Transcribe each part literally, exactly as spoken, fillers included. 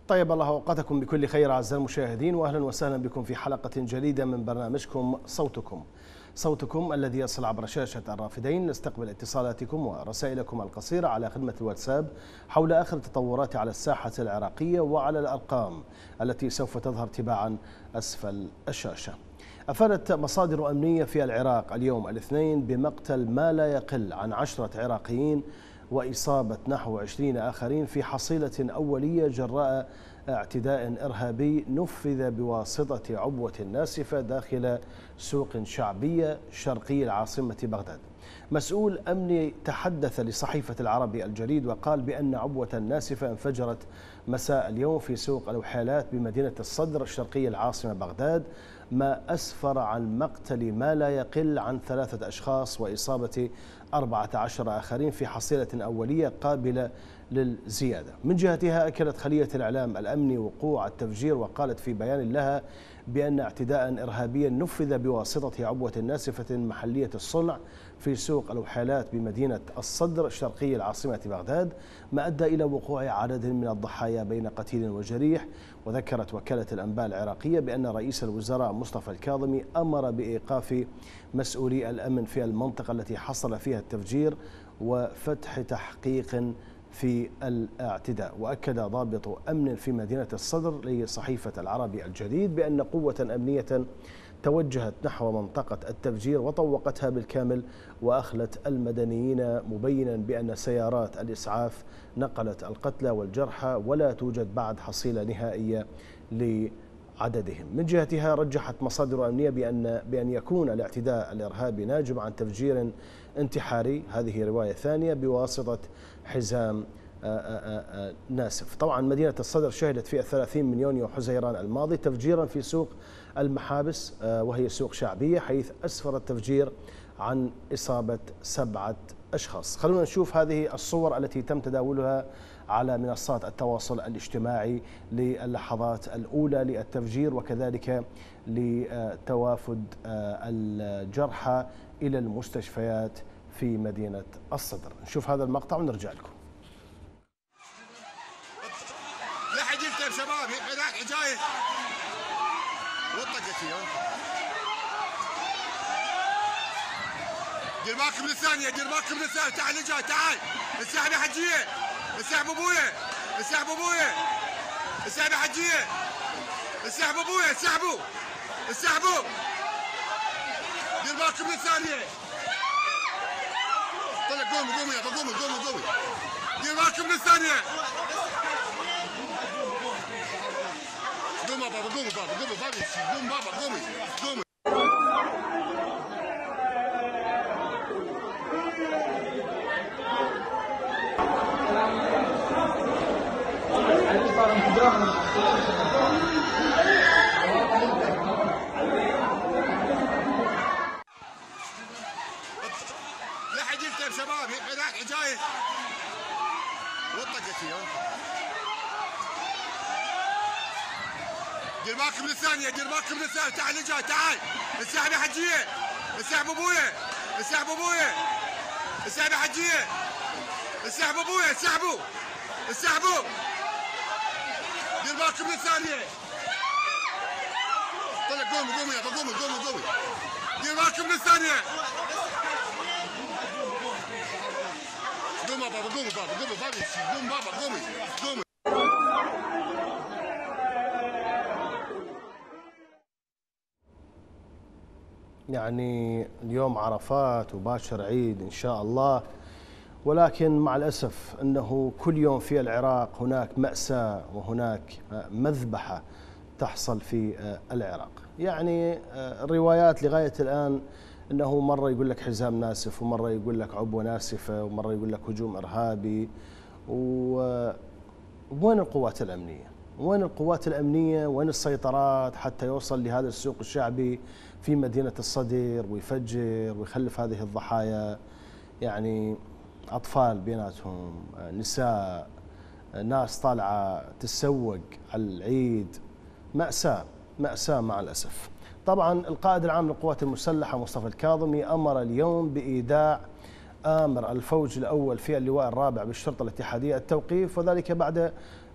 طيب الله أوقاتكم بكل خير أعزائي المشاهدين، وأهلا وسهلا بكم في حلقة جديدة من برنامجكم صوتكم صوتكم الذي يصل عبر شاشة الرافدين. نستقبل اتصالاتكم ورسائلكم القصيرة على خدمة الواتساب حول آخر التطورات على الساحة العراقية وعلى الأرقام التي سوف تظهر تباعا أسفل الشاشة. أفادت مصادر أمنية في العراق اليوم الاثنين بمقتل ما لا يقل عن عشرة عراقيين وإصابة نحو عشرين آخرين في حصيلة أولية جراء اعتداء إرهابي نفذ بواسطة عبوة ناسفة داخل سوق شعبية شرقي العاصمة بغداد. مسؤول أمني تحدث لصحيفة العربي الجديد وقال بأن عبوة ناسفة انفجرت مساء اليوم في سوق الوحيلات بمدينة الصدر الشرقية العاصمة بغداد، ما أسفر عن مقتل ما لا يقل عن ثلاثة أشخاص وإصابة أربعة عشر آخرين في حصيلة أولية قابلة للزيادة. من جهتها أكدت خلية الإعلام الأمني وقوع التفجير وقالت في بيان لها بأن اعتداء إرهابيا نفذ بواسطة عبوة ناسفة محلية الصنع في سوق الوحيلات بمدينة الصدر الشرقية العاصمة بغداد، ما أدى إلى وقوع عدد من الضحايا بين قتيل وجريح. وذكرت وكالة الأنباء العراقية بأن رئيس الوزراء مصطفى الكاظمي أمر بإيقاف مسؤولي الأمن في المنطقة التي حصل فيها التفجير وفتح تحقيق في الاعتداء. وأكد ضابط أمن في مدينة الصدر لصحيفة العربي الجديد بأن قوة أمنية توجهت نحو منطقة التفجير وطوقتها بالكامل وأخلت المدنيين، مبينا بأن سيارات الإسعاف نقلت القتلى والجرحى ولا توجد بعد حصيلة نهائية لعددهم. من جهتها رجحت مصادر أمنية بأن بأن يكون الاعتداء الإرهابي ناجم عن تفجير انتحاري، هذه رواية ثانية، بواسطة حزام ناسف. طبعا مدينة الصدر شهدت في الثلاثين من يونيو حزيران الماضي تفجيرا في سوق المحابس وهي سوق شعبية، حيث أسفر التفجير عن إصابة سبعة أشخاص. خلونا نشوف هذه الصور التي تم تداولها على منصات التواصل الاجتماعي للحظات الأولى للتفجير وكذلك لتوافد الجرحى إلى المستشفيات في مدينة الصدر. نشوف هذا المقطع ونرجع لكم. لا حد يكتب شباب هناك جاي وطقت فيه. دير بالكم من الثانية، دير بالكم من الثانية. تعال جاي، تعال انسحب يا حجية، انسحب ابويا، انسحب ابويا، انسحب يا حجية، انسحب ابويا، انسحبوا انسحبوا. دير بالكم من الثانية. طلع قوموا قوموا يابا قوموا قوموا قوموا. دير بالكم من الثانية. قوموا بابا قوموا بابا قوموا بابا قوموا بابا قوموا قوموا. لا حد يكتب شباب هناك جاي وطقت فيه. دير بالكم من الثانية، دير بالكم من الثانية. تعال جاي، تعال انسحب يا حجية، انسحب ابويا، انسحب ابويا، انسحب يا حجية، انسحب ابويا، انسحبوا انسحبوا. دير بالكم من الثانية. طلع قوموا قوموا يابا قوموا قوموا قوموا. دير بالكم من الثانية. قوموا بابا قوموا بابا قوموا بابا قوموا بابا قوموا قوموا. يعني اليوم عرفات وباشر عيد إن شاء الله، ولكن مع الأسف أنه كل يوم في العراق هناك مأساة وهناك مذبحة تحصل في العراق. يعني الروايات لغاية الآن أنه مرة يقول لك حزام ناسف، ومرة يقول لك عبوة ناسفة، ومرة يقول لك هجوم إرهابي. وين القوات الأمنية؟ وين القوات الأمنية؟ وين السيطرات حتى يوصل لهذا السوق الشعبي في مدينة الصدر ويفجر ويخلف هذه الضحايا؟ يعني أطفال بيناتهم، نساء، ناس طالعة تسوق على العيد. مأساة مأساة مع الأسف. طبعا القائد العام للقوات المسلحة مصطفى الكاظمي أمر اليوم بإيداع آمر الفوج الأول في اللواء الرابع بالشرطة الاتحادية التوقيف، وذلك بعد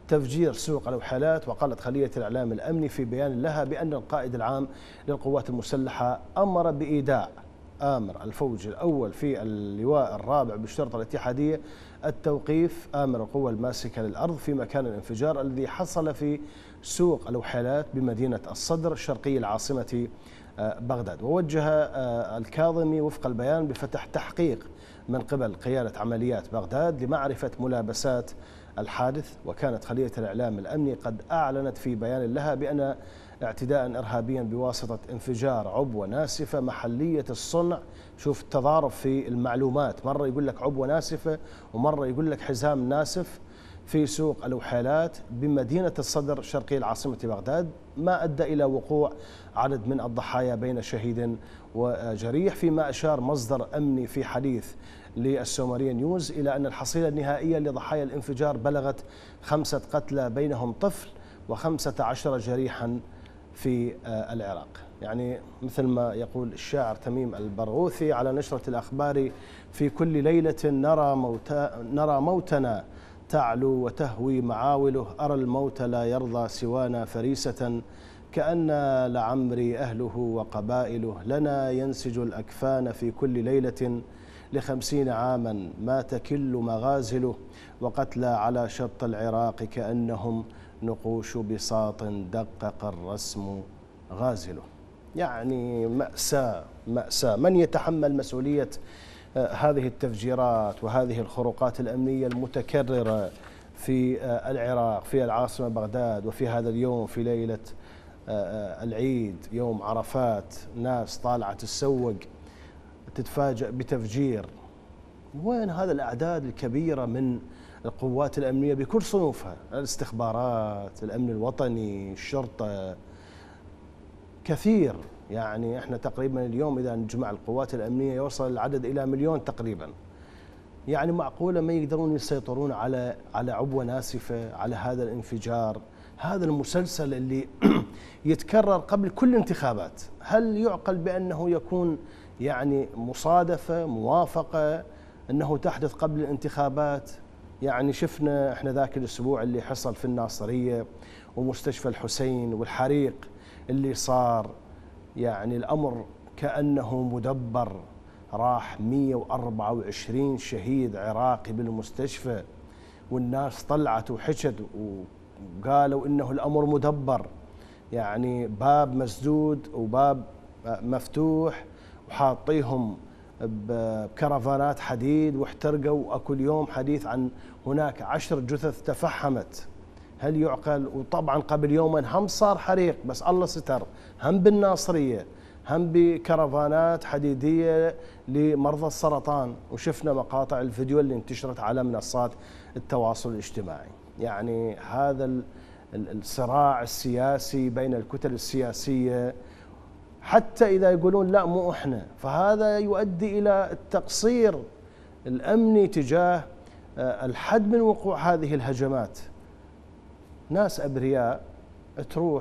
تفجير سوق الوحالات. وقالت خلية الإعلام الأمني في بيان لها بأن القائد العام للقوات المسلحة أمر بإيداع آمر الفوج الأول في اللواء الرابع بالشرطة الاتحادية التوقيف آمر القوى الماسكة للأرض في مكان الانفجار الذي حصل في سوق الوحالات بمدينة الصدر الشرقي العاصمة بغداد. ووجه الكاظمي وفق البيان بفتح تحقيق من قبل قيادة عمليات بغداد لمعرفة ملابسات الحادث. وكانت خلية الإعلام الأمني قد أعلنت في بيان لها بأن اعتداء إرهابيا بواسطة انفجار عبوة ناسفة محلية الصنع. شوف التضارب في المعلومات، مرة يقول لك عبوة ناسفة ومرة يقول لك حزام ناسف في سوق الوحالات بمدينة الصدر الشرقي العاصمة بغداد، ما أدى إلى وقوع عدد من الضحايا بين شهيد وجريح. فيما أشار مصدر أمني في حديث للسومرية نيوز إلى أن الحصيلة النهائية لضحايا الانفجار بلغت خمسة قتلى بينهم طفل وخمسة عشر جريحا في العراق. يعني مثل ما يقول الشاعر تميم البرغوثي على نشرة الأخبار: في كل ليلة نرى موتا نرى موتنا تعلو وتهوي معاوله، أرى الموت لا يرضى سوانا فريسة، كأن لعمري أهله وقبائله، لنا ينسج الأكفان في كل ليلة، لخمسين عاما ما تكل مغازله، وقتلى على شط العراق كأنهم نقوش بساط دقق الرسم غازله. يعني مأساة مأساة. من يتحمل مسؤولية هذه التفجيرات وهذه الخروقات الأمنية المتكررة في العراق، في العاصمة بغداد، وفي هذا اليوم في ليلة العيد يوم عرفات، ناس طالعة تتسوق تتفاجأ بتفجير؟ وين هذا الأعداد الكبيرة من القوات الأمنية بكل صنوفها، الاستخبارات، الأمن الوطني، الشرطة، كثير. يعني احنا تقريبا اليوم إذا نجمع القوات الأمنية يوصل العدد إلى مليون تقريبا. يعني معقولة ما يقدرون يسيطرون على على عبوة ناسفة، على هذا الانفجار، هذا المسلسل اللي يتكرر قبل كل انتخابات؟ هل يعقل بأنه يكون يعني مصادفة موافقة أنه تحدث قبل الانتخابات؟ يعني شفنا احنا ذاك الأسبوع اللي حصل في الناصرية ومستشفى الحسين والحريق اللي صار، يعني الأمر كأنه مدبر. راح مئة وأربعة وعشرين شهيد عراقي بالمستشفى، والناس طلعت وحشد وقالوا إنه الأمر مدبر، يعني باب مسدود وباب مفتوح وحاطيهم بكرفانات حديد واحترقوا، وأكل يوم حديث عن هناك عشر جثث تفحمت. هل يعقل؟ وطبعا قبل يومين هم صار حريق، بس الله ستر، هم بالناصرية، هم بكرفانات حديدية لمرضى السرطان، وشفنا مقاطع الفيديو اللي انتشرت على منصات التواصل الاجتماعي. يعني هذا الصراع السياسي بين الكتل السياسية، حتى إذا يقولون لا مو إحنا، فهذا يؤدي إلى التقصير الأمني تجاه الحد من وقوع هذه الهجمات. ناس أبرياء تروح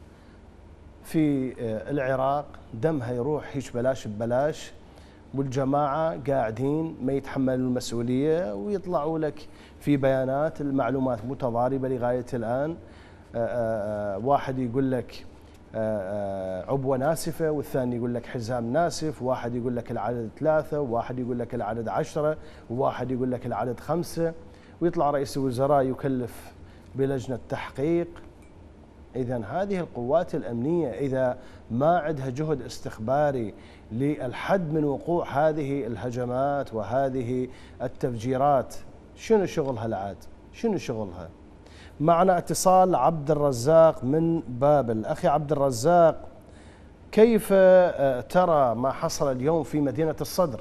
في العراق دمها يروح هيك بلاش ببلاش، والجماعة قاعدين ما يتحملون المسؤولية ويطلعوا لك في بيانات المعلومات متضاربة لغاية الآن. واحد يقول لك عبوة ناسفة، والثاني يقول لك حزام ناسف، واحد يقول لك العدد ثلاثة، وواحد يقول لك العدد عشرة، وواحد يقول لك العدد خمسة، ويطلع رئيس الوزراء يكلف بلجنة تحقيق. إذن هذه القوات الأمنية إذا ما عندها جهد استخباري للحد من وقوع هذه الهجمات وهذه التفجيرات، شنو شغلها العاد؟ شنو شغلها؟ معنا اتصال عبد الرزاق من بابل. أخي عبد الرزاق، كيف ترى ما حصل اليوم في مدينة الصدر؟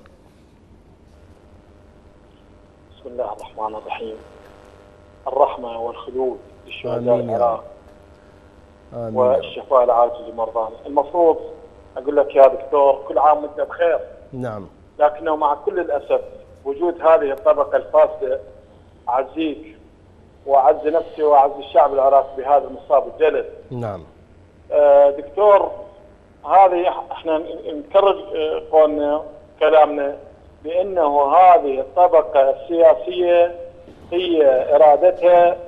بسم الله الرحمن الرحيم. الرحمة والخلود للشهداء العراق والشفاء العاجل لمرضانا. المفروض أقول لك يا دكتور كل عام وأنت بخير. نعم. لكنه مع كل الأسف وجود هذه الطبقة الفاسدة أعزيك وأعز نفسي وأعز الشعب العراقي بهذا المصاب الجلد. نعم. آه دكتور، هذه احنا نكرر قولنا كلامنا بأنه هذه الطبقة السياسية هي إرادتها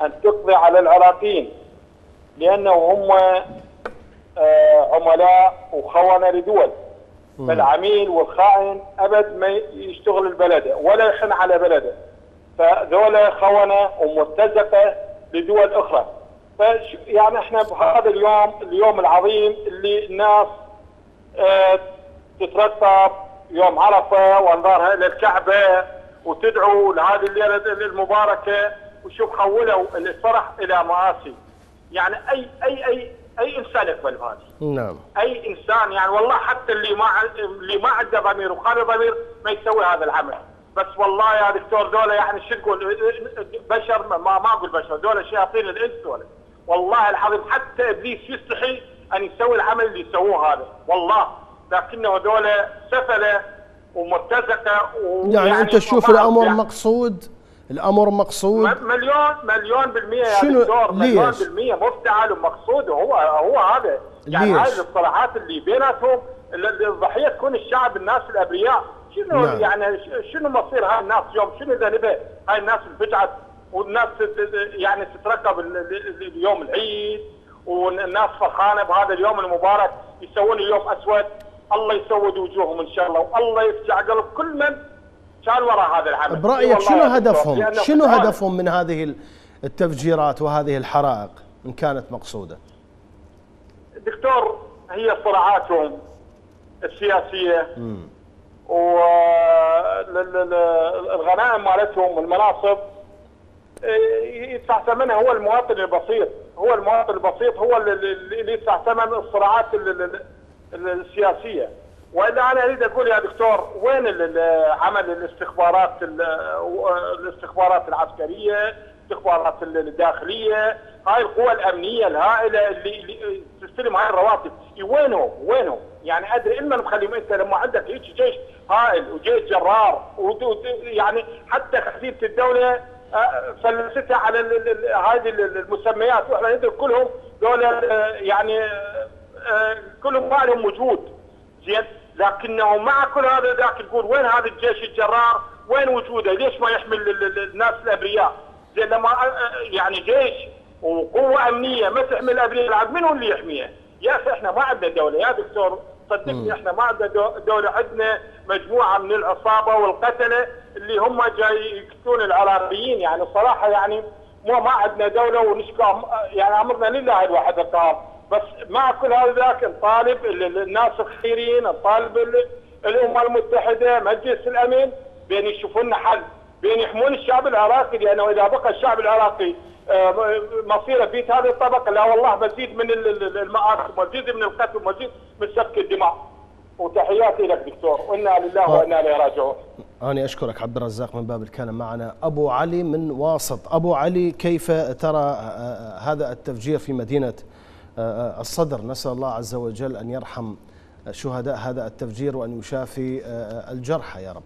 ان تقضي على العراقيين، لانه هم آه عملاء وخونه لدول. فالعميل والخائن ابد ما يشتغل البلد ولا يخن على بلده، فذولا خونه ومرتزقه لدول اخرى. فش يعني احنا بهذا اليوم اليوم العظيم اللي الناس اه تترقب يوم عرفه وانظارها الى الكعبه وتدعو لهذه الليله المباركه، وشوف حولوا الفرح الى مآسي. يعني اي اي اي اي انسان يقبل بهذه. نعم. اي انسان يعني والله حتى اللي ما اللي ما عنده ضمير وخالي ضمير ما يسوي هذا العمل. بس والله يا دكتور دولة يعني شو تقول بشر، ما ما اقول بشر، دولة شياطين الانس دولة. والله العظيم حتى ابليس يستحي ان يسوي العمل اللي يسووه هذا والله، لكنه دولة سفلة ومرتزقة. يعني انت تشوف الامر يعني مقصود، الامر مقصود مليون مليون بالمية يا دكتور، مليون بالمية مفتعل ومقصود، وهو هو هذا. يعني هاي الصراعات اللي بيناتهم الضحية تكون الشعب، الناس الابرياء. شنو نعم. يعني شنو مصير هاي الناس اليوم؟ شنو ذنبها هاي الناس انفجعت والناس يعني تترقب اليوم العيد والناس فرحانه بهذا اليوم المبارك، يسوون اليوم اسود. الله يسود وجوههم ان شاء الله، والله يفجع قلب كل من كان وراء هذا العمل. برايك شنو هدفهم؟ شنو هدفهم من هذه التفجيرات وهذه الحرائق ان كانت مقصوده؟ دكتور هي صراعاتهم السياسيه والغنائم مالتهم والمناصب يدفع ثمنها هو المواطن البسيط، هو المواطن البسيط هو اللي يدفع ثمن الصراعات السياسيه. والا انا اريد اقول يا دكتور وين عمل الاستخبارات الاستخبارات العسكريه، الاستخبارات الداخليه، هاي القوى الامنيه الهائله اللي تستلم هاي الرواتب، وينهم وينهم؟ يعني ادري اما مخليهم. انت لما عندك هيك جيش هائل وجيش جرار يعني حتى خزينه الدوله فلستها على هذه المسميات، واحنا ندرك كلهم دول يعني كلهم ما لهم وجود زين، لكنه مع كل هذا ذاك تقول وين هذا الجيش الجرار؟ وين وجوده؟ ليش ما يحمل الناس الابرياء؟ زين لما يعني جيش وقوه امنيه ما تحمل الابرياء العاد منو اللي يحميها؟ يا اخي احنا ما عندنا دوله يا دكتور، صدقني احنا ما عندنا دوله، عندنا مجموعه من العصابه والقتله اللي هم جاي يقتلون العراقيين. يعني صراحه يعني مو ما عندنا دوله ونشكى يعني امرنا لله الواحد القهار. بس مع كل هذا ذاك نطالب الناس الخيرين، نطالب الامم المتحده، مجلس الامن بين يشوفوا لنا حل، بين يحمون الشعب العراقي، لانه اذا بقى الشعب العراقي مصيره في هذه الطبقه لا والله مزيد من المآسي، مزيد من القتل، مزيد من سفك الدماء. وتحياتي لك دكتور، وانا لله وانا اليه راجعون. أنا أشكرك عبد الرزاق من باب الكلام معنا. أبو علي من واسط. أبو علي، كيف ترى هذا التفجير في مدينة الصدر؟ نسأل الله عز وجل أن يرحم شهداء هذا التفجير وأن يشافي الجرحى يا رب.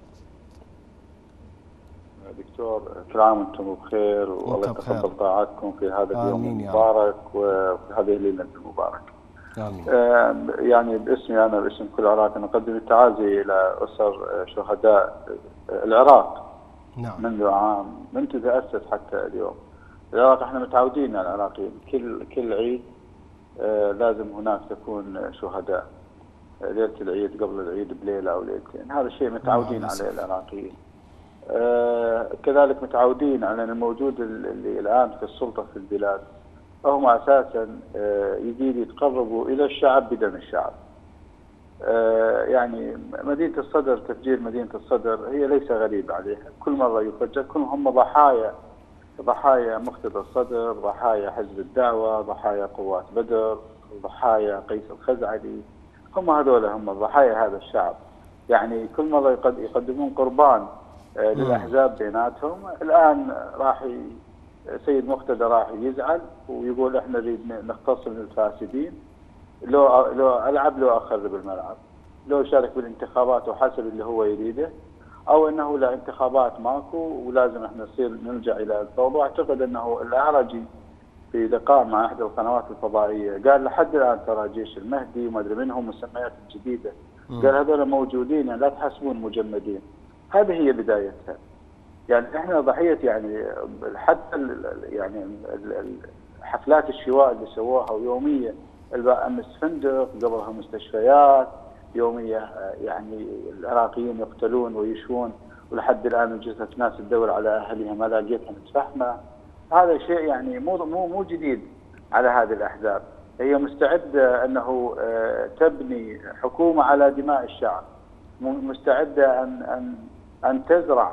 دكتور كل عام وانتم بخير، والله يتقبل طاعتكم في هذا اليوم المبارك وفي هذه الليلة المباركة. آمين. يعني باسمي أنا باسم كل عراقي نقدم التعازي إلى أسر شهداء العراق. نعم. منذ عام من تتأسس حتى اليوم. العراق احنا متعودين على العراقيين كل كل عيد لازم هناك تكون شهداء، ليلة العيد قبل العيد بليلة أو ليلتين، هذا الشيء متعودين عليه العراقيين. آه كذلك متعودين على أن الموجود اللي الآن في السلطة في البلاد هم أساسا آه يريد يتقربوا إلى الشعب بدم الشعب. آه يعني مدينة الصدر، تفجير مدينة الصدر هي ليس غريبة عليها، كل مرة يفجر كلهم هم ضحايا، ضحايا مقتدى الصدر، ضحايا حزب الدعوة، ضحايا قوات بدر، ضحايا قيس الخزعلي، هم هذول هم ضحايا هذا الشعب. يعني كل مرة يقدمون قربان للأحزاب بيناتهم. الآن راح سيد مقتدى راح يزعل ويقول احنا نريد نختص من الفاسدين، لو لو العب لو اخرب الملعب، لو شارك بالانتخابات وحسب اللي هو يريده، او انه لا انتخابات ماكو ولازم احنا نصير نرجع الى الفوضى. واعتقد انه الاعرجي في لقاء مع احدى القنوات الفضائيه قال لحد الان ترى جيش المهدي وما ادري منهم مسميات جديده، قال هذول موجودين يعني لا تحسبون مجمدين. هذه هي بدايتها. يعني احنا ضحيه يعني حتى ال يعني ال حفلات الشواء اللي سووها ويوميه، امس فندق قبلها مستشفيات يوميه، يعني العراقيين يقتلون ويشون ولحد الان الجثث ناس تدور على اهلها ما لاقيتها متفحمه. هذا شيء يعني مو مو مو جديد على هذه الاحزاب. هي مستعده انه تبني حكومه على دماء الشعب، مستعده ان ان ان تزرع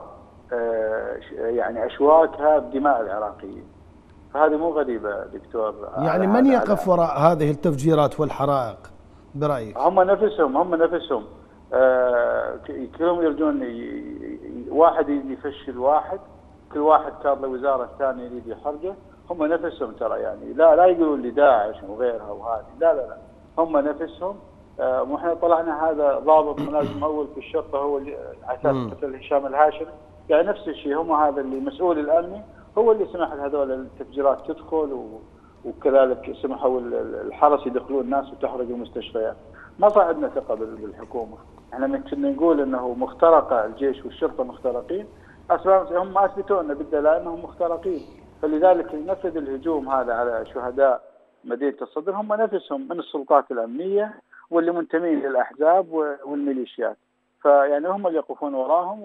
يعني اشواكها بدماء العراقيين. فهذه مو غريبه دكتور. يعني من يقف وراء هذه التفجيرات والحرائق برايك؟ هم نفسهم هم نفسهم آه كلهم يرجون واحد يفشل واحد، كل واحد كار له وزاره الثاني يريد يحرقه. هم نفسهم ترى يعني لا لا يقولون لي داعش وغيرها وهذه، لا لا لا هم نفسهم. آه واحنا طلعنا هذا ضابط ملازم اول في الشرطه هو اللي على اساس قتل هشام الهاشمي، يعني نفس الشيء هم هذا اللي مسؤول الامني هو اللي سمح لهذول التفجيرات تدخل و وكذلك سمحوا الحرس يدخلون الناس وتحرق المستشفيات. ما صعدنا ثقه بالحكومه، احنا كنا نقول انه مخترقه الجيش والشرطه مخترقين، اسباب هم اثبتوا لنا بالدلائل انهم مخترقين، فلذلك نفذ الهجوم هذا على شهداء مدينه الصدر هم نفسهم من السلطات الامنيه واللي منتمين للاحزاب والميليشيات، فيعني هم اللي يقفون وراهم،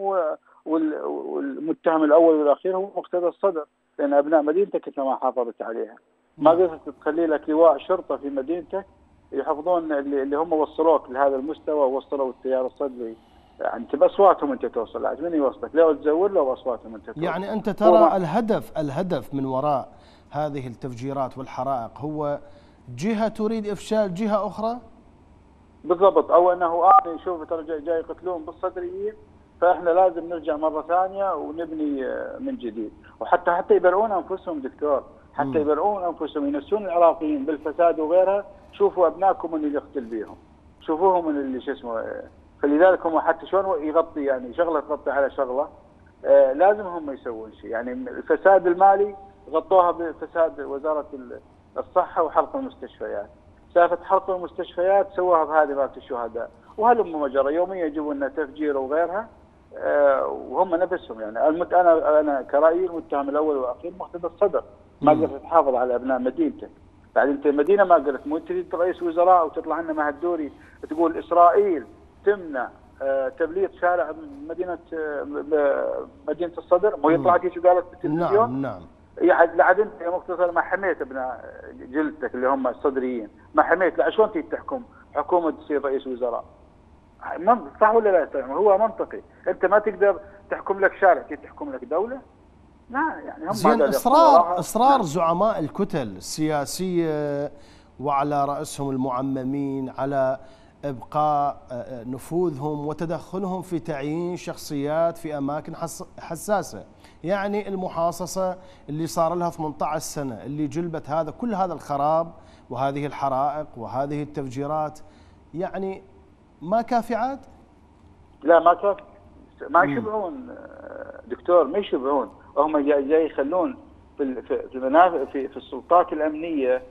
والمتهم الاول والاخير هو مقتدى الصدر، لان ابناء مدينتك انت ما حافظت عليها. ما قدرت تخلي لك لواء شرطه في مدينتك يحفظون اللي هم وصلوك لهذا المستوى ووصلوا التيار الصدري، يعني باصواتهم انت توصل، عاد من يوصلك؟ لو تزود له باصواتهم انت توصل. يعني انت ترى الهدف الهدف من وراء هذه التفجيرات والحرائق هو جهه تريد افشال جهه اخرى؟ بالضبط، او انه انا شوف ترى جاي, جاي يقتلون بالصدريين، فاحنا لازم نرجع مره ثانيه ونبني من جديد، وحتى حتى يبرئون انفسهم دكتور، حتى يبرئون انفسهم، ينسون العراقيين بالفساد وغيرها. شوفوا ابنائكم من اللي يقتل بيهم، شوفوهم من اللي شو اسمه. فلذلك هم حتى شلون يغطي يعني شغله تغطي على شغله، آه لازم هم يسوون شيء. يعني الفساد المالي غطوها بفساد وزاره الصحه وحرق المستشفيات، سالفه حرق المستشفيات سووها بهذه مالت الشهداء، وهلم مجرى يوميا يجيبون لنا تفجير وغيرها. آه وهم نفسهم يعني المت... انا انا كرايي المتهم الاول والاخير مقتدى الصدر، ما قدرت تحافظ على ابناء مدينتك. بعد انت المدينه ما قدرت، مو تريد رئيس وزراء وتطلع لنا مهدوري تقول اسرائيل تمنع آه تبليط شارع مدينه آه مدينه الصدر، مو يطلع هيك وقالت بالتلفزيون؟ نعم نعم. لعد انت يا مقتصر ما حميت ابناء جلدتك اللي هم الصدريين، ما حميت، لا شلون تيجي تحكم حكومه تصير رئيس وزراء؟ صح ولا لا؟ طيب هو منطقي، انت ما تقدر تحكم لك شارع، تيجي تحكم لك دوله؟ لا يعني هم زين. اصرار اصرار زعماء الكتل السياسيه وعلى راسهم المعممين على ابقاء نفوذهم وتدخلهم في تعيين شخصيات في اماكن حساسه، يعني المحاصصه اللي صار لها ثمانية عشر سنه اللي جلبت هذا كل هذا الخراب وهذه الحرائق وهذه التفجيرات، يعني ما كافي عاد؟ لا ما كافي، ما يشبعون دكتور، ما يشبعون. هم جاي جاي يخلون في في المنافع في, في السلطات الامنيه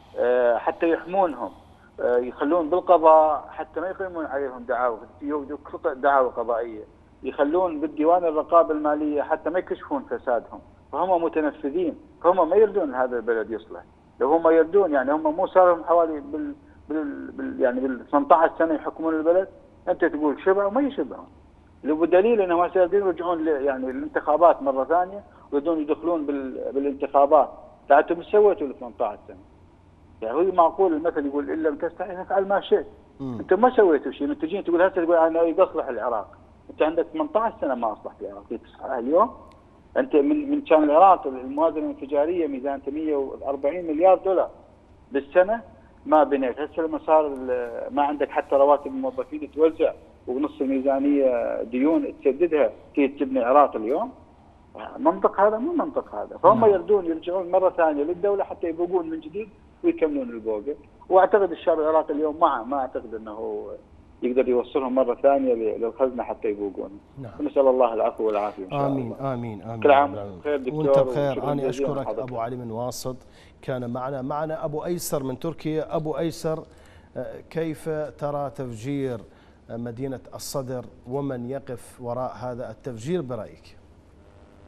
حتى يحمونهم، يخلون بالقضاء حتى ما يقيمون عليهم دعاوى دعاوى قضائيه، يخلون بالديوان الرقابه الماليه حتى ما يكشفون فسادهم، فهم متنفذين، فهم ما يردون هذا البلد يصلح. لو هم يردون يعني هم مو صار لهم حوالي بال, بال, بال يعني بال ثمانية عشر سنه يحكمون البلد، انت تقول شبعوا؟ ما يشبعون. بدليل انهم هسه يرجعون يعني الانتخابات مره ثانيه ويريدون يدخلون بالانتخابات. انتم ايش سويتوا ل ثمانية عشر سنه؟ يعني هو معقول المثل يقول ان لم تستحي فافعل ما شئت. انتم ما سويتوا شيء، انتم تجين تقول هسه تقول انا اريد اصلح العراق، انت عندك ثمانية عشر سنه ما اصلحت العراق، تصلحها اليوم؟ انت من من كان العراق الموازنه التجاريه ميزانته مئة وأربعين مليار دولار بالسنه ما بنيت، هسه لما صار ما عندك حتى رواتب الموظفين توزع ونص الميزانيه ديون تسددها، تيجي تبني عراق اليوم؟ منطق هذا؟ مو منطق هذا. فهم يردون يرجعون مره ثانيه للدوله حتى يبوقون من جديد ويكملون البوقه، واعتقد الشعب العراقي اليوم ما ما اعتقد انه يقدر يوصلهم مره ثانيه للخزنه حتى يبوقون. نعم. نسال الله العفو والعافيه ان شاء آمين الله. امين امين. كل عام بخير دكتور. وانت بخير. انا اشكرك ابو علي من واسط كان معنا. معنا ابو ايسر من تركيا. ابو ايسر، كيف ترى تفجير مدينه الصدر ومن يقف وراء هذا التفجير برايك؟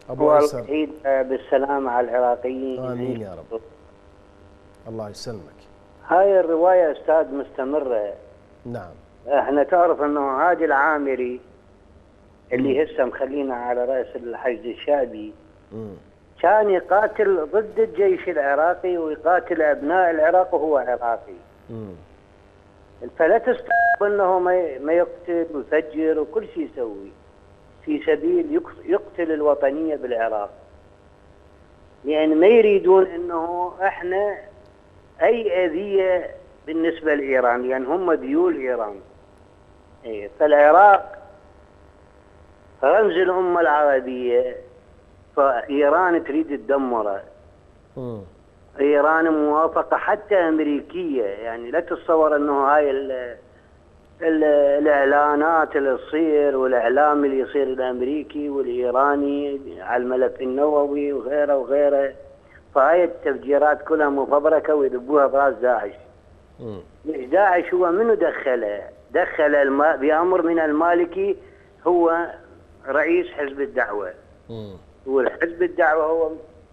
أبو أيسر. والعيد بالسلامة على العراقيين. آمين يا رب. الله يسلمك. هاي الرواية أستاذ مستمرة. نعم. احنا تعرف أنه هادي العامري اللي هسه مخلينا على رأس الحشد الشعبي مم. كان يقاتل ضد الجيش العراقي ويقاتل أبناء العراق وهو عراقي. مم. فلا تستغرب أنه ما يقتل ويفجر وكل شيء يسوي في سبيل يقتل الوطنية بالعراق، لأن ما يريدون أنه إحنا أي أذية بالنسبة لإيران، لأن يعني هم ذيول إيران. إيه، فالعراق رمز الأمة العربية، فإيران تريد تدمره. إيران موافقة حتى أمريكية، يعني لا تتصور أنه هاي ال ال الإعلانات اللي تصير والإعلام اللي يصير الأمريكي والإيراني على الملف النووي وغيره وغيره، فهاي التفجيرات كلها مفبركة ويذبوها براس داعش. ليش داعش هو منو دخله؟ دخل الم... بأمر من المالكي، هو رئيس حزب الدعوة. والحزب الدعوة هو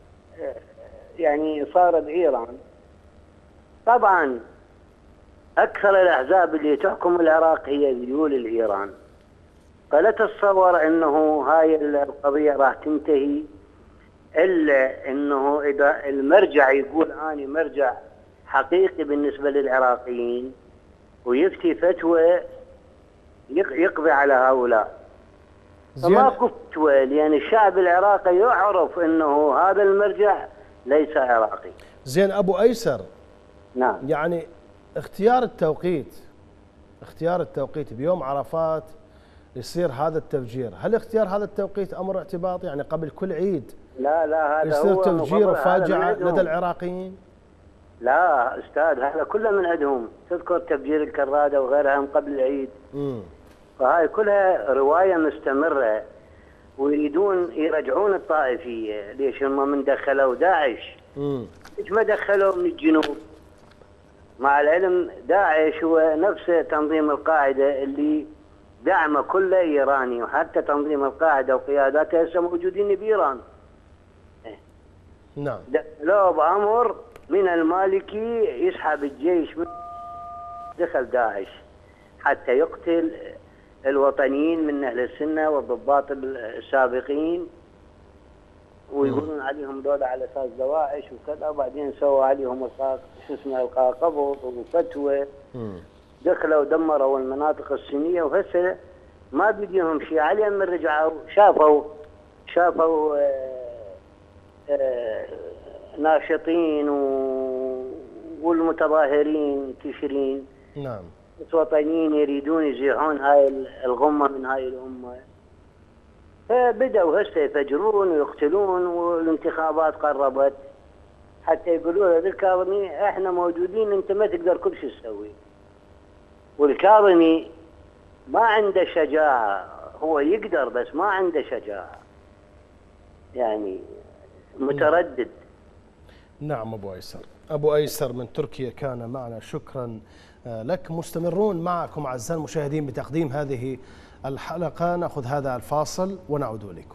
يعني صار بإيران. طبعا أكثر الأحزاب اللي تحكم العراق هي ذيول الإيران، فلا تتصور أنه هاي القضية راح تنتهي إلا أنه إذا المرجع يقول أنا مرجع حقيقي بالنسبة للعراقيين ويفتي فتوى يقضي على هؤلاء. فماكو فتوى، لأن الشعب العراقي يعرف أنه هذا المرجع ليس عراقي. زين أبو أيسر. نعم. يعني اختيار التوقيت اختيار التوقيت بيوم عرفات يصير هذا التفجير، هل اختيار هذا التوقيت أمر اعتباطي؟ يعني قبل كل عيد لا لا هذا يصير هو تفجير وفاجعة لدى العراقيين؟ لا أستاذ، هذا كله من عندهم. تذكر تفجير الكرادة وغيرها من قبل العيد. امم فهاي كلها رواية مستمرة، ويريدون يرجعون الطائفية. ليش هم من دخلوا داعش؟ امم ليش ما دخلوا من الجنوب؟ مع العلم داعش هو نفس تنظيم القاعدة اللي دعمه كله إيراني، وحتى تنظيم القاعدة وقياداتها هسه موجودين بإيران. نعم. دخلوه بأمر من المالكي يسحب الجيش من دخل داعش حتى يقتل الوطنيين من أهل السنة والضباط السابقين، ويقولون عليهم دولة على أساس دواعش وكذا، وبعدين سووا عليهم شو اسمه إلقاء قبض وفتوى. دخلوا ودمروا المناطق السنية، وهسه ما بديهم شيء عليهم. من رجعوا شافوا شافوا آآ آآ ناشطين والمتظاهرين كشرين. نعم. وطنيين يريدون يزيحون هاي الغمة من هاي الأمة، فبدأوا هسه يفجرون ويقتلون، والانتخابات قربت حتى يقولوا للكاظمي احنا موجودين، انت ما تقدر كل شيء تسوي. والكاظمي ما عنده شجاعة، هو يقدر بس ما عنده شجاعة، يعني متردد. نعم. أبو أيسر أبو أيسر من تركيا كان معنا، شكرا لك. مستمرون معكم أعزائي المشاهدين بتقديم هذه الحلقة، نأخذ هذا الفاصل ونعود إليكم.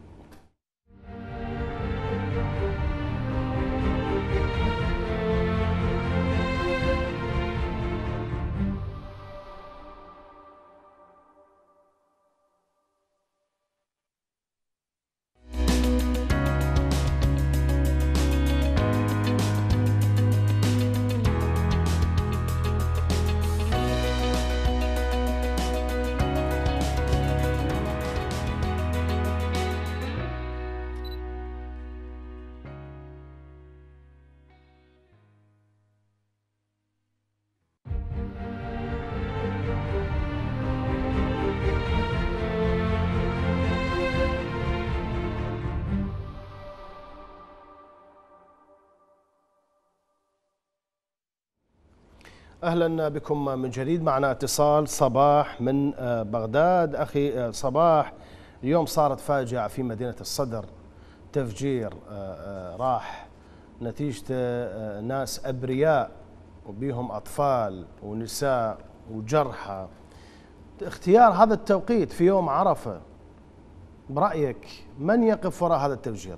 أهلا بكم من جديد. معنا اتصال صباح من بغداد. أخي صباح، اليوم صارت فاجعة في مدينة الصدر، تفجير راح نتيجة ناس أبرياء وبيهم أطفال ونساء وجرحى. اختيار هذا التوقيت في يوم عرفة برأيك من يقف وراء هذا التفجير؟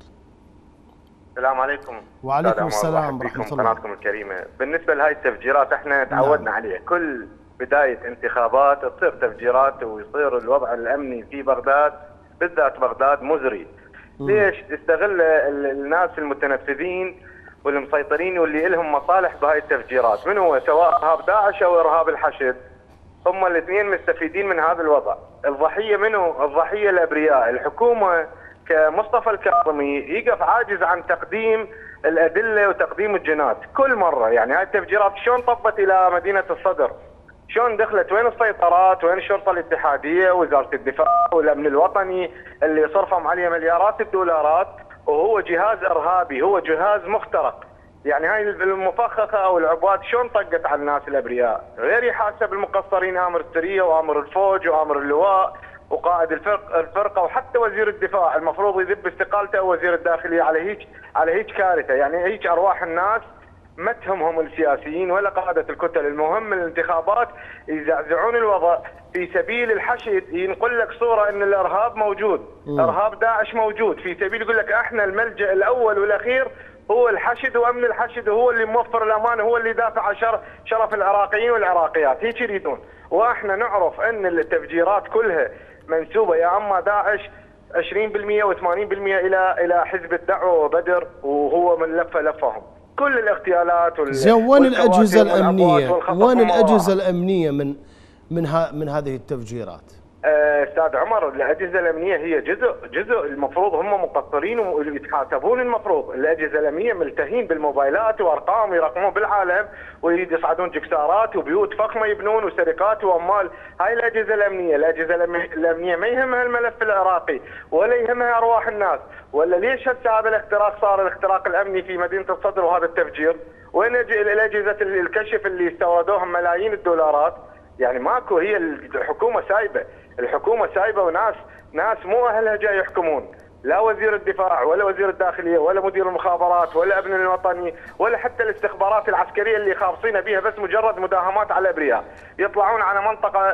السلام عليكم. وعليكم السلام ورحمة الله. قناتكم الكريمة. بالنسبة لهاي التفجيرات احنا تعودنا نعم. عليها، كل بداية انتخابات تصير تفجيرات ويصير الوضع الأمني في بغداد بالذات بغداد مزري. م. ليش؟ تستغل الناس المتنفذين والمسيطرين واللي لهم مصالح بهاي التفجيرات، من هو سواء إرهاب داعش أو إرهاب الحشد، هم الاثنين مستفيدين من هذا الوضع. الضحية منه؟ الضحية الأبرياء. الحكومة كمصطفى الكاظمي يقف عاجز عن تقديم الأدلة وتقديم الجنات كل مرة. يعني هاي التفجيرات شلون طبت إلى مدينة الصدر؟ شلون دخلت؟ وين السيطرات؟ وين الشرطة الاتحادية ووزارة الدفاع والأمن الوطني اللي صرفهم عليه مليارات الدولارات، وهو جهاز إرهابي، هو جهاز مخترق. يعني هاي المفخخة أو العبوات شلون طقت على الناس الأبرياء؟ غير يحاسب المقصرين آمر السرية وآمر الفوج وآمر اللواء وقائد الفرق الفرقه وحتى وزير الدفاع المفروض يذب استقالته او وزير الداخليه على هيك على هيك كارثه. يعني هيك ارواح الناس ما تهمهم السياسيين ولا قاده الكتل، المهم الانتخابات يزعزعون الوضع في سبيل الحشد. ينقل لك صوره ان الارهاب موجود، م. ارهاب داعش موجود، في سبيل يقول لك احنا الملجا الاول والاخير هو الحشد وامن الحشد، وهو اللي موفر الامان، هو اللي دافع عن شرف العراقيين والعراقيات. هيك يريدون، واحنا نعرف ان التفجيرات كلها منسوبه يا اما داعش عشرين بالمئة وثمانين بالمئة الى الى حزب الدعوه وبدر، وهو من لفه لفهم. كل الاغتيالات وال زين وين الاجهزه الامنيه؟ وين الاجهزه الامنيه من من ها من هذه التفجيرات؟ استاذ عمر، الاجهزه الامنيه هي جزء جزء المفروض هم مقصرين ويتحاسبون. المفروض الاجهزه الامنيه ملتهين بالموبايلات وارقام يرقمون بالعالم ويريد يصعدون جكسارات وبيوت فخمه يبنون وسرقات واموال. هاي الاجهزه الامنيه، الاجهزه الامنيه ما يهمها الملف العراقي ولا يهمها ارواح الناس. ولا ليش هسه هذا الاختراق صار الاختراق الامني في مدينه الصدر وهذا التفجير؟ وين الاجهزه الكشف اللي استوردوها ملايين الدولارات؟ يعني ماكو. هي الحكومه سايبه، الحكومه سايبه وناس ناس مو اهلها جاي يحكمون، لا وزير الدفاع ولا وزير الداخليه ولا مدير المخابرات ولا ابن الوطني ولا حتى الاستخبارات العسكريه اللي خابصين بها، بس مجرد مداهمات على الابرياء. يطلعون على منطقه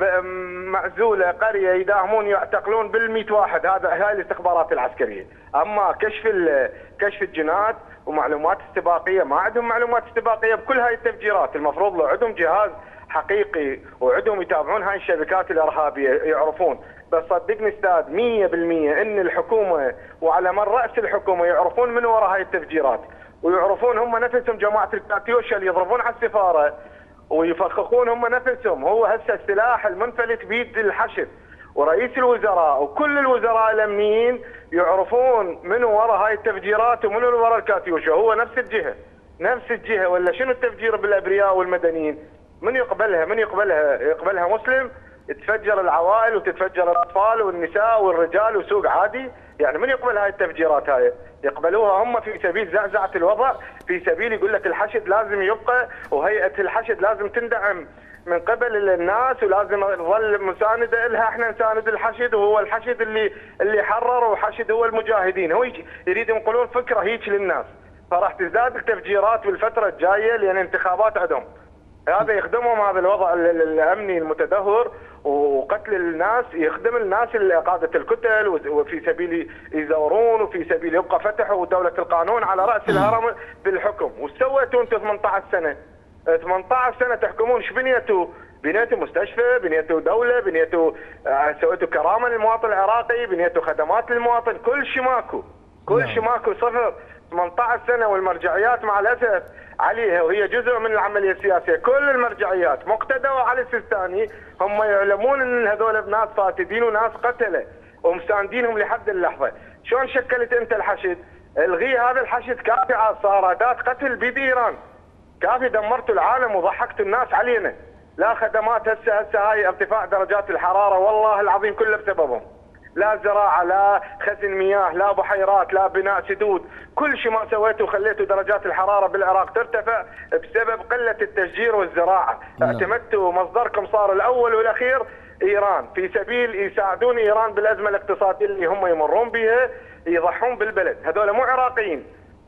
معزوله قريه يداهمون يعتقلون بالمئة واحد. هذا هاي الاستخبارات العسكريه. اما كشف كشف الجنات ومعلومات استباقيه، ما عندهم معلومات استباقيه بكل هاي التفجيرات. المفروض لو عندهم جهاز حقيقي وعندهم يتابعون هاي الشبكات الارهابيه يعرفون. بس صدقني استاذ مئة بالمئة ان الحكومه وعلى من راس الحكومه يعرفون من وراء هاي التفجيرات، ويعرفون هم نفسهم جماعه الكاتيوشا اللي يضربون على السفاره ويفخخون هم نفسهم. هو هسه السلاح المنفلت بيد الحشد، ورئيس الوزراء وكل الوزراء الامنيين يعرفون من وراء هاي التفجيرات ومن وراء الكاتيوشا. هو نفس الجهه نفس الجهه. ولا شنو التفجير بالابرياء والمدنيين؟ من يقبلها؟ من يقبلها؟ يقبلها مسلم؟ تتفجر العوائل وتتفجر الاطفال والنساء والرجال وسوق عادي؟ يعني من يقبل هاي التفجيرات هاي؟ يقبلوها هم في سبيل زعزعه الوضع، في سبيل يقول لك الحشد لازم يبقى وهيئه الحشد لازم تندعم من قبل الناس ولازم نظل مسانده لها. احنا نساند الحشد وهو الحشد اللي اللي حرر، وحشد هو المجاهدين. هو يريدون ينقلون فكره هيك للناس، فراح تزداد التفجيرات بالفتره الجايه لان انتخابات عندهم. هذا يخدمهم هذا الوضع الامني المتدهور وقتل الناس، يخدم الناس اللي قاده الكتل وفي سبيل يزورون وفي سبيل يبقى فتحوا دوله القانون على راس الهرم بالحكم. وش سويتوا انتم ثمانية عشر سنه؟ ثمانية عشر سنه تحكمون. ايش بنيتوا؟ بنيتوا مستشفى، بنيتوا دوله، بنيتوا آه سويتوا كرامه للمواطن العراقي، بنيتوا خدمات للمواطن، كل شيء ماكو، كل شيء ماكو، صفر. ثمانية عشر سنه والمرجعيات مع الاسف عليها وهي جزء من العمليه السياسيه. كل المرجعيات مقتدى وعلي السيستاني هم يعلمون ان هذول ناس فاسدين وناس قتله ومساندينهم لحد اللحظه. شلون شكلت انت الحشد؟ الغي هذا الحشد كافي على صارادات قتل بيد ايران، كافي دمرتوا العالم وضحكتوا الناس علينا. لا خدمات هسه هسه هاي ارتفاع درجات الحراره والله العظيم كله بسببهم. لا زراعه، لا خزن مياه، لا بحيرات، لا بناء سدود، كل شيء ما سويته وخليتوا درجات الحراره بالعراق ترتفع بسبب قله التشجير والزراعه. اعتمدتوا مصدركم صار الاول والاخير ايران، في سبيل يساعدون ايران بالازمه الاقتصاديه اللي هم يمرون بها، يضحون بالبلد. هذول مو عراقيين،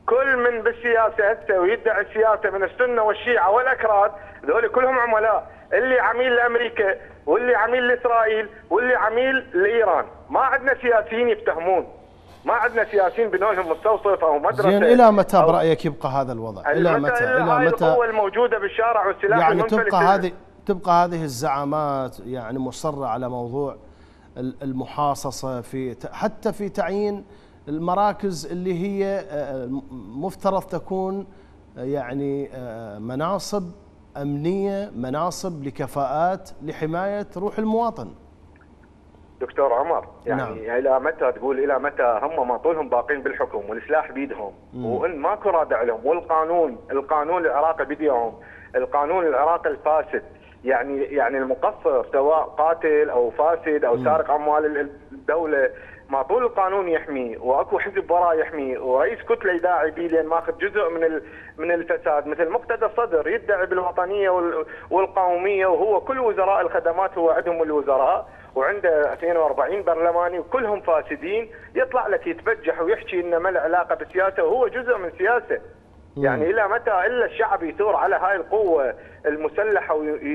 كل من بالسياسه هسه ويدعي السياسه من السنه والشيعه والاكراد، ذول كلهم عملاء، اللي عميل لامريكا واللي عميل لاسرائيل واللي عميل لايران. ما عندنا سياسيين يفتهمون، ما عندنا سياسيين بنوا لهم مستوصف او مدرسه. زين الى متى برايك يبقى هذا الوضع؟ الى متى؟ الى متى القوه الموجوده بالشارع والسلاح يعني المنفلت تبقى هذه تبقى هذه الزعامات يعني مصره على موضوع المحاصصه في حتى في تعيين المراكز اللي هي مفترض تكون يعني مناصب امنيه، مناصب لكفاءات لحمايه روح المواطن. دكتور عمر يعني نعم. الى متى تقول الى متى هم ما طولهم باقين بالحكم والسلاح بيدهم وان ماكو رادع لهم، والقانون القانون العراقي بيديهم، القانون العراقي الفاسد، يعني يعني المقصر سواء قاتل او فاسد او سارق اموال الدوله، ما طول القانون يحميه واكو حزب وراه يحميه ورئيس كتله يداعي به لان ماخذ جزء من من الفساد، مثل مقتدى الصدر يدعي بالوطنيه والقوميه وهو كل وزراء الخدمات هو عندهم الوزراء وعنده اثنين وأربعين برلماني وكلهم فاسدين، يطلع لك يتبجح ويحكي انه ما له علاقه بالسياسه وهو جزء من سياسه. يعني الى متى الا الشعب يثور على هاي القوه المسلحه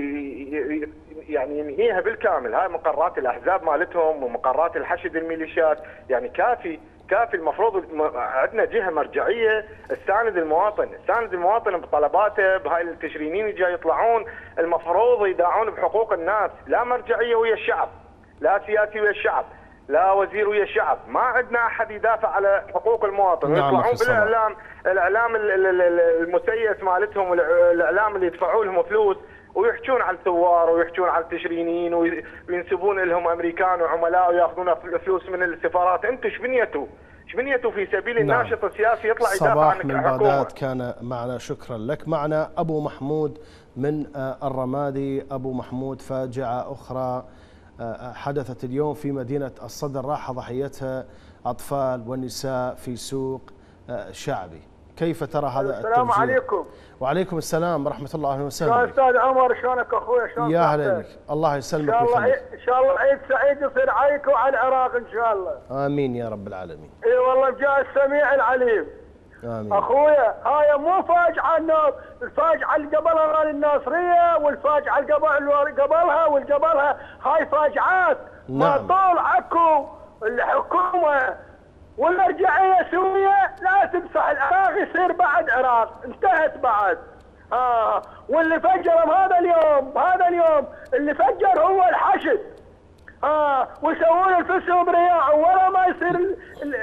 وي يعني ينهيها بالكامل؟ هاي مقرات الاحزاب مالتهم ومقرات الحشد الميليشيات، يعني كافي كافي. المفروض عندنا جهه مرجعيه تساند المواطن، تساند المواطن بطلباته، بهاي التشرينين اللي جاي يطلعون المفروض يداعون بحقوق الناس، لا مرجعيه ويا الشعب، لا سياسي ويا الشعب، لا وزير ويا الشعب، ما عندنا احد يدافع على حقوق المواطن. نعم ويطلعون بالاعلام الاعلام المسيس مالتهم والاعلام اللي يدفعوا لهم فلوس ويحجون على الثوار ويحجون على التشرينيين وينسبون لهم امريكان وعملاء وياخذون فلوس من السفارات. انتم ايش بنيتوا؟ ايش بنيتوا في سبيل الناشط السياسي يطلع يدافع عن الحكومه؟ صباح من بغداد كان معنا، شكرا لك. معنا ابو محمود من الرمادي. ابو محمود، فاجعه اخرى حدثت اليوم في مدينه الصدر راح ضحيتها اطفال ونساء في سوق شعبي، كيف ترى هذا التفجير؟ السلام عليكم. وعليكم السلام ورحمه الله. اهلا وسهلا. شلون استاذ عمر؟ شلونك اخوي؟ شلون يا هلا بك، الله يسلمك ان شاء الله. ويخليك. ان شاء الله عيد سعيد يصير عليك وعلى العراق ان شاء الله. امين يا رب العالمين. اي والله بجاه السميع العليم. امين. اخويا هاي مو فاجعه، الناس الفاجعه اللي قبلها مال الناصريه والفاجعه اللي قبلها واللي قبلها، هاي فاجعات. نعم. ما طول عكو الحكومه والمرجعيه سوريا لا تمسح العراق، يصير بعد عراق، انتهت بعد. اه واللي فجرهم هذا اليوم، هذا اليوم اللي فجر هو الحشد. اه ويسوون الفسهم برياع ولا ما يصير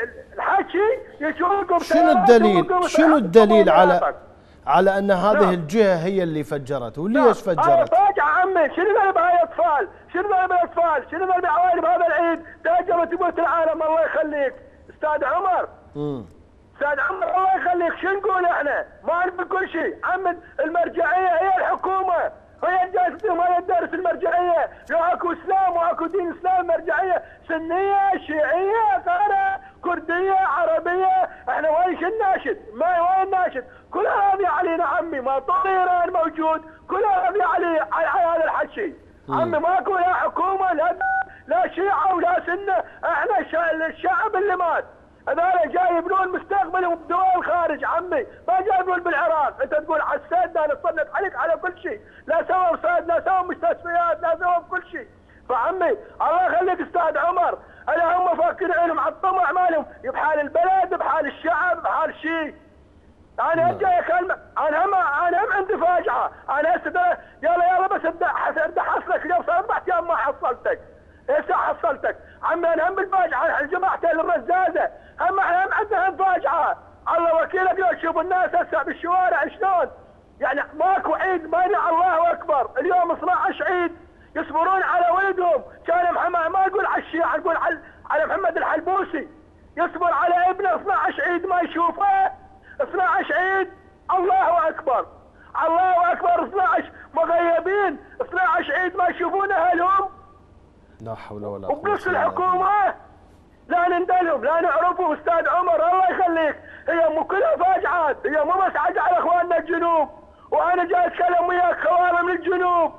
الحكي يشوفوا. شنو الدليل؟ شنو الدليل على على ان هذه لا. الجهه هي اللي فجرت وليش فجرت؟ هاي فاجعه عمي. شنو ذنب هاي الاطفال؟ شنو ذنب الاطفال؟ شنو ذنب عوائل بهذا العيد؟ تهجمت تموت العالم. الله يخليك استاذ عمر. امم استاذ عمر الله يخليك، شو نقول احنا؟ ما نقول كل شيء، عم المرجعيه هي الحكومه، هي الدارسين، هي الدارس المرجعيه، لو اكو اسلام واكو دين اسلام مرجعيه سنيه شيعيه غيره كرديه عربيه، احنا وين الناشد؟ ما وين الناشد؟ كلها هذه علينا عمي، ما طول ايران موجود، كلها هذه علي على هذا الحكي. عمي ماكو لا حكومه لا لا شيعه ولا سنه، احنا الشعب اللي مات. هذول جاي يبنون مستقبلهم بدول الخارج عمي، ما جاي يبنون بالعراق. انت تقول حسدنا نصنف عليك على كل شيء، لا سووا رصاد، لا سووا مستشفيات، لا سووا كل شيء. فعمي الله يخليك استاذ عمر، هلا هم فاكرين على الطمع مالهم بحال البلد بحال الشعب بحال شيء. انا جاي اكلمك، انا هم انا هم عندي فاجعه، انا هسه يلا يلا بس ابدا احصلك اليوم، صار اربع ايام ما حصلتك. هسه حصلتك عمي، انا هم بالفاجعه، جماعه الرزازه هم احنا هم عندنا هم فاجعه. الله وكيلك لو تشوف الناس هسه بالشوارع شلون، يعني ماكو عيد مانع. الله اكبر، اليوم اثني عشر عيد يصبرون على ولدهم. كان محمد، ما نقول على الشيعة، نقول على على محمد الحلبوسي، يصبر على ابنه اثني عشر عيد ما يشوفه. اثني عشر عيد، الله اكبر الله اكبر، اثني عشر مغيبين، اثني عشر عيد ما يشوفون اهلهم. لا حول ولا قوة. وبنص الحكومة لا نندلهم لا نعرفهم استاذ عمر الله يخليك. هي مو كلها فاجعات، هي مو بس على اخواننا الجنوب، وانا جاي اتكلم وياك خوارم من الجنوب.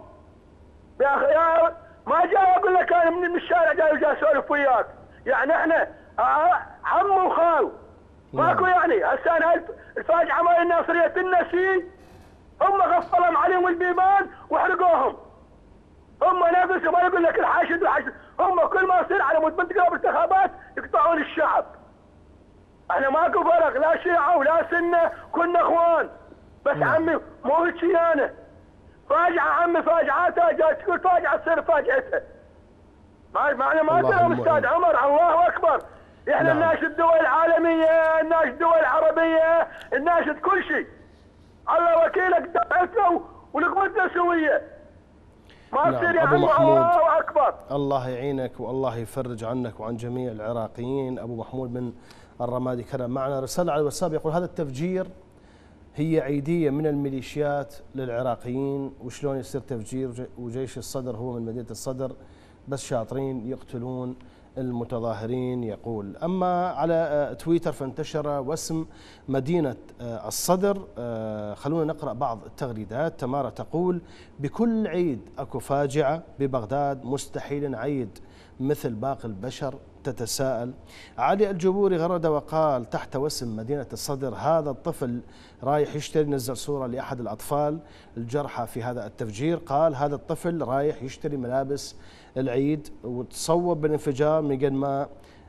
يا اخي يا ما جاي اقول لك انا من الشارع، جاي جاي اسولف وياك. يعني احنا عم وخال ماكو يعني. هسه انا الفاجعه مال الناصريه النسي هم غفلهم عليهم البيبان وحرقوهم. هم نفس ما يقول لك الحاشد والحاشد، هم كل ما يصير على مود منطقه بالانتخابات يقطعون الشعب. احنا ماكو فرق، لا شيعه ولا سنه، كلنا اخوان. بس مم. عمي مو هيك انا. فاجعه عمي فاجعاتها جاي تقول فاجعه تصير فاجعتها. معنى ما ترى استاذ عمر. الله اكبر. احنا نعم. الناس الدول العالميه، الناس الدول العربيه، الناس كل شيء. الله وكيلك دفعتنا ولقمتنا سويه. ما تصير يا عمي. الله اكبر. الله يعينك والله يفرج عنك وعن جميع العراقيين. ابو محمود من الرمادي كان معنا. رسالة على الواتساب يقول هذا التفجير هي عيدية من الميليشيات للعراقيين، وشلون يصير تفجير وجيش الصدر هو من مدينة الصدر بس شاطرين يقتلون المتظاهرين يقول. أما على تويتر فانتشر واسم مدينة الصدر. خلونا نقرأ بعض التغريدات. تمارا تقول بكل عيد أكو فاجعة ببغداد، مستحيل عيد مثل باقي البشر. تتساءل. علي الجبوري غرد وقال تحت وسم مدينة الصدر هذا الطفل رايح يشتري، نزل صورة لأحد الأطفال الجرحى في هذا التفجير، قال هذا الطفل رايح يشتري ملابس العيد وتصوب بالانفجار من قد ما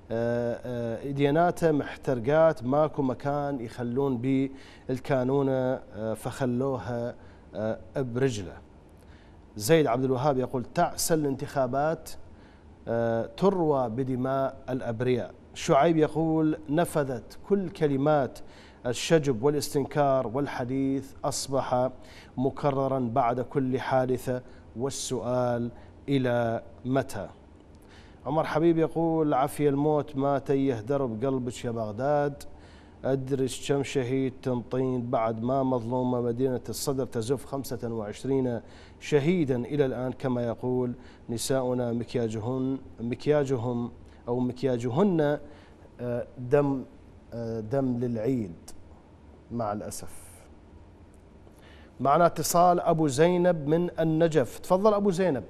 دياناته محترقات ماكو مكان يخلون به الكانونة فخلوها برجله. زيد عبد الوهاب يقول تعس الانتخابات تروى بدماء الأبرياء. شعيب يقول نفذت كل كلمات الشجب والاستنكار والحديث أصبح مكررا بعد كل حادثة والسؤال إلى متى. عمر حبيب يقول عفي الموت ما تيه درب قلبك يا بغداد، أدرج كم شهيد تنطين بعد ما مظلومة مدينة الصدر تزف خمسة وعشرين شهيدا إلى الآن كما يقول نساؤنا مكياجهن مكياجهم أو مكياجهن دم دم للعيد مع الأسف. معنا اتصال أبو زينب من النجف. تفضل أبو زينب.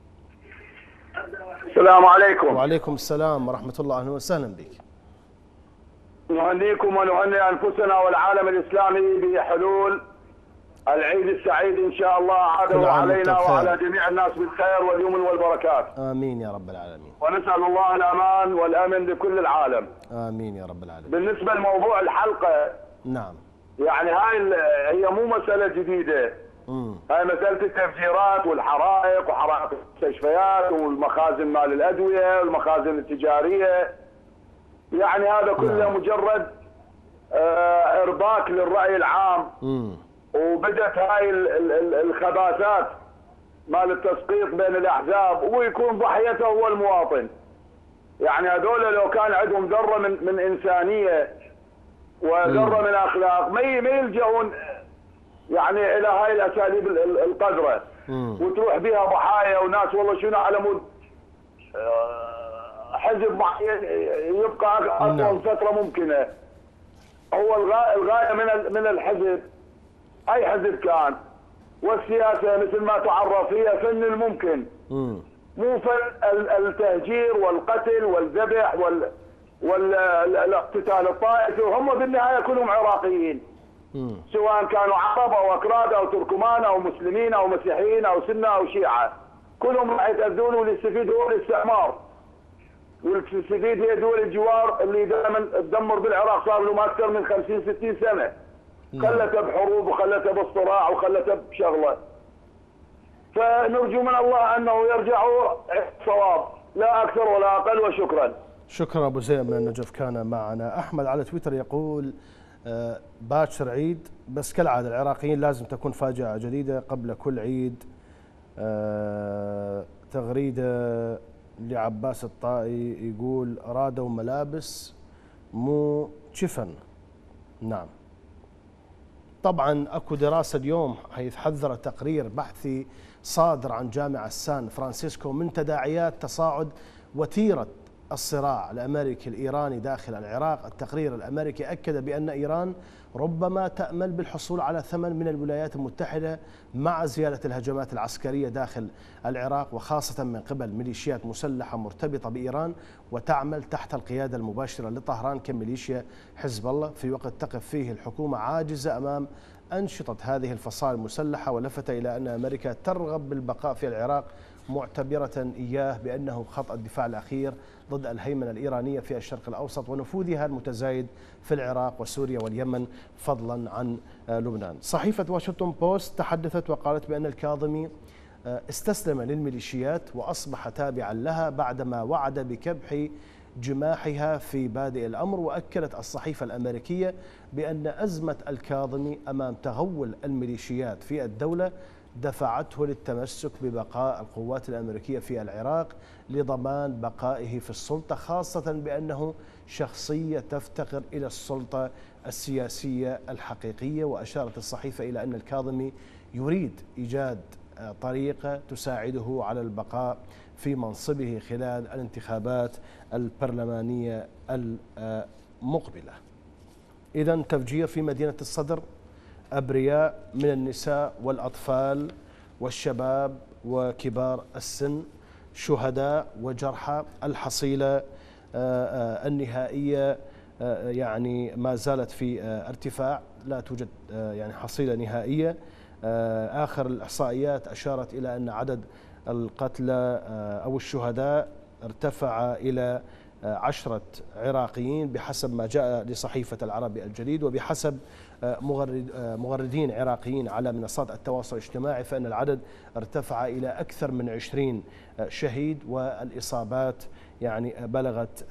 السلام عليكم. وعليكم السلام ورحمة الله. أهلا وسهلا بك. نهنيكم ونهني أنفسنا والعالم الإسلامي بحلول العيد السعيد إن شاء الله عاده علينا وعلى جميع الناس بالخير واليمن والبركات. آمين يا رب العالمين. ونسأل الله الأمان والأمن لكل العالم. آمين يا رب العالمين. بالنسبة لموضوع الحلقة، نعم، يعني هاي هي مو مسألة جديدة. مم. هاي مسألة التفجيرات والحرائق وحرائق المستشفيات والمخازن مال الأدوية والمخازن التجارية، يعني هذا كله نعم. مجرد آه إرباك للرأي العام. مم. وبدت هاي الخباثات مال التسقيط بين الأحزاب ويكون ضحيته هو المواطن. يعني هذول لو كان عندهم ذرة من من إنسانية وذرة من أخلاق ما يلجؤون يعني إلى هاي الأساليب القذرة وتروح بها ضحايا وناس والله شنو على مود حزب معين يبقى أطول فترة ممكنة. هو الغاية من من الحزب أي حزب كان والسياسة مثل ما تعرف هي فن الممكن، مو فن التهجير والقتل والذبح وال والاقتتال الطائفي. وهم بالنهاية كلهم عراقيين، سواء كانوا عرب أو أكراد أو تركمان أو مسلمين أو مسيحيين أو سنة أو شيعة، كلهم راح يتأذون واليستفيد هو الاستعمار واليستفيد هي دول الجوار اللي دائما تدمر بالعراق صار لهم أكثر من خمسين ستين سنة، خلته بحروب وخلته بالصراع وخلته بشغله. فنرجو من الله أنه يرجعوا صواب لا أكثر ولا أقل. وشكرا. شكرا أبو زينب من النجف كان معنا. أحمد على تويتر يقول آه باكر عيد بس كالعادة العراقيين لازم تكون فاجعة جديدة قبل كل عيد. آه تغريدة لعباس الطائي يقول أرادوا ملابس مو شفن. نعم طبعا اكو دراسه اليوم حيث حذر تقرير بحثي صادر عن جامعه سان فرانسيسكو من تداعيات تصاعد وتيره الصراع الامريكي الايراني داخل العراق. التقرير الامريكي اكد بان ايران ربما تأمل بالحصول على ثمن من الولايات المتحدة مع زيادة الهجمات العسكرية داخل العراق، وخاصة من قبل ميليشيات مسلحة مرتبطة بإيران وتعمل تحت القيادة المباشرة لطهران كميليشيا حزب الله، في وقت تقف فيه الحكومة عاجزة أمام أنشطة هذه الفصائل المسلحة. ولفت إلى أن أمريكا ترغب بالبقاء في العراق معتبرة إياه بأنه خط الدفاع الأخير ضد الهيمنة الإيرانية في الشرق الأوسط ونفوذها المتزايد في العراق وسوريا واليمن فضلا عن لبنان. صحيفة واشنطن بوست تحدثت وقالت بأن الكاظمي استسلم للميليشيات وأصبح تابعا لها بعدما وعد بكبح جماحها في بادئ الأمر. وأكدت الصحيفة الأمريكية بأن أزمة الكاظمي أمام تغول الميليشيات في الدولة دفعته للتمسك ببقاء القوات الأمريكية في العراق لضمان بقائه في السلطة، خاصة بأنه شخصية تفتقر إلى السلطة السياسية الحقيقية. وأشارت الصحيفة إلى أن الكاظمي يريد إيجاد طريقة تساعده على البقاء في منصبه خلال الانتخابات البرلمانية المقبلة. إذن تفجير في مدينة الصدر، أبرياء من النساء والأطفال والشباب وكبار السن، شهداء وجرحى. الحصيلة النهائية يعني ما زالت في ارتفاع، لا توجد يعني حصيلة نهائية. آخر الإحصائيات أشارت إلى أن عدد القتلى أو الشهداء ارتفع إلى عشرة عراقيين بحسب ما جاء لصحيفة العربي الجديد. وبحسب مغرد مغردين عراقيين على منصات التواصل الاجتماعي فإن العدد ارتفع إلى أكثر من عشرين شهيد، والإصابات يعني بلغت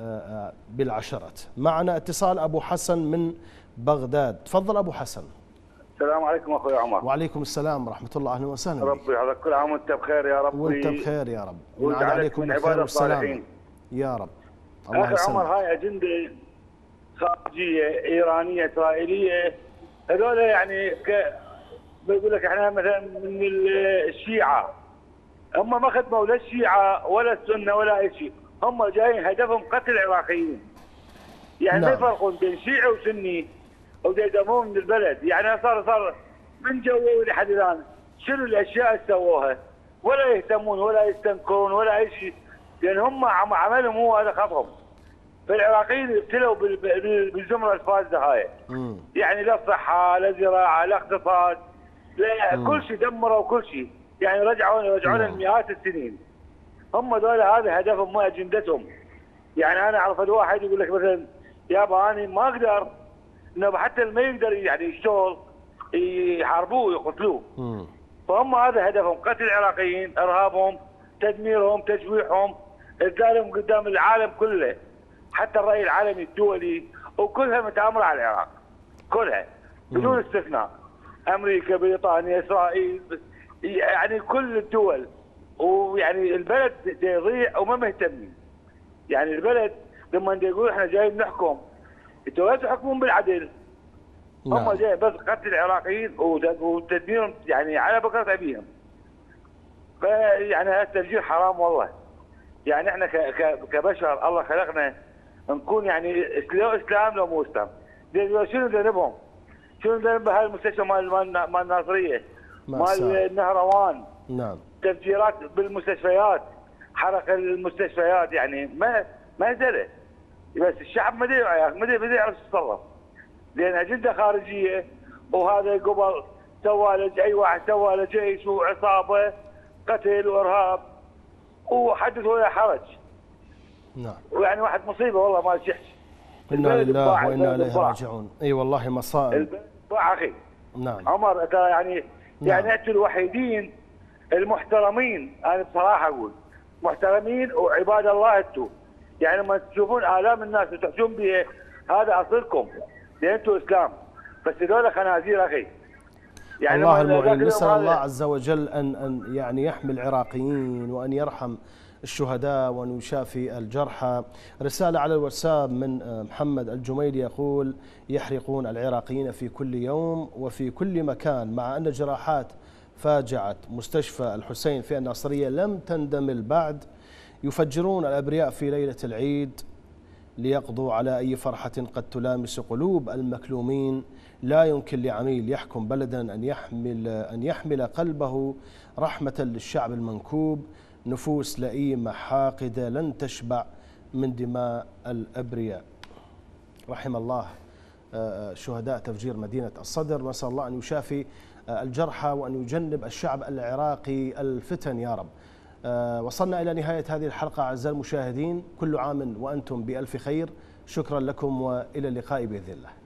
بالعشرات. معنا اتصال أبو حسن من بغداد. تفضل أبو حسن. السلام عليكم اخوي عمر. وعليكم السلام ورحمة الله، اهلا وسهلا. ربي على كل عام وانت بخير يا رب. وانت بخير يا رب. ويجعلك عليكم من عباد الصالحين يا رب. الله يسلمك. عمر هاي اجنده خارجيه ايرانيه اسرائيليه، هذول يعني ك... بيقول لك احنا مثلا من الشيعه، هم ما خدموا لا الشيعه ولا السنه ولا اي شيء، هم جايين هدفهم قتل العراقيين. يعني نعم. ما يفرقون بين شيعي وسني وديدمون من البلد. يعني صار صار من جوه لحد الان شنو الاشياء اللي سووها، ولا يهتمون ولا يستنكرون ولا اي شيء، لان هم عملهم هو هذا خطهم. فالعراقيين ابتلوا بالزمره الفاسده هاي. مم. يعني لا صحه لا زراعه لا اقتصاد لا مم. كل شيء دمروا كل شيء. يعني رجعوا رجعونا لمئات السنين. هم دول هذا هدفهم ما اجندتهم. يعني انا اعرف واحد يقول لك مثلا يابا انا ما اقدر انه حتى اللي ما يقدر يعني يشتغل يحاربوه ويقتلوه. فهم هذا هدفهم، قتل العراقيين، ارهابهم، تدميرهم، تجويعهم، اذلالهم قدام العالم كله، حتى الراي العالمي الدولي وكلها متآمره على العراق كلها بدون استثناء. امريكا، بريطانيا، اسرائيل، يعني كل الدول. ويعني البلد يضيع وما مهتمين. يعني البلد لما يقول احنا جايين نحكم، انتوا لا تحكمون بالعدل. نعم. هم جاي بس قتل العراقيين وتدميرهم يعني على بكرة ابيهم. فيعني هذا التفجير حرام والله. يعني احنا كبشر الله خلقنا نكون يعني لو اسلام لو مو اسلام. شنو ذنبهم؟ شنو ذنب هاي المستشفى مال مال الناصريه؟ مال النهروان. نعم. تفجيرات بالمستشفيات، حرق المستشفيات، يعني ما ما زله. بس الشعب ما يدري ما يدري يعرف يتصرف. لان اجنده خارجيه، وهذا قبل سوى له اي واحد سوى له جيش وعصابه قتل وارهاب وحدث ولا حرج. نعم. ويعني واحد مصيبه والله ما يشحش. انا لله وانا اليه راجعون. اي والله مصائب. باع اخي. نعم. عمر ترى يعني نعم. يعني انتم الوحيدين المحترمين، انا بصراحه اقول محترمين وعباد الله انتم. يعني لما تشوفون الام الناس وتحجون بها هذا اصلكم، لان انتم اسلام. بس هذول خنازير اخي. يعني الله المعين. نسال الله عز وجل ان ان يعني يحمي العراقيين وان يرحم الشهداء وأن يشافي الجرحى. رسالة على الواتساب من محمد الجميلي يقول: يحرقون العراقيين في كل يوم وفي كل مكان، مع أن جراحات فاجعة مستشفى الحسين في الناصرية لم تندمل بعد. يفجرون الأبرياء في ليلة العيد ليقضوا على أي فرحة قد تلامس قلوب المكلومين. لا يمكن لعميل يحكم بلدا أن يحمل أن يحمل قلبه رحمة للشعب المنكوب. نفوس لئيمة حاقدة لن تشبع من دماء الأبرياء. رحم الله شهداء تفجير مدينة الصدر، نسأل الله أن يشافي الجرحى وأن يجنب الشعب العراقي الفتن يا رب. وصلنا إلى نهاية هذه الحلقة أعزائي المشاهدين، كل عام وأنتم بألف خير. شكرا لكم وإلى اللقاء بإذن الله.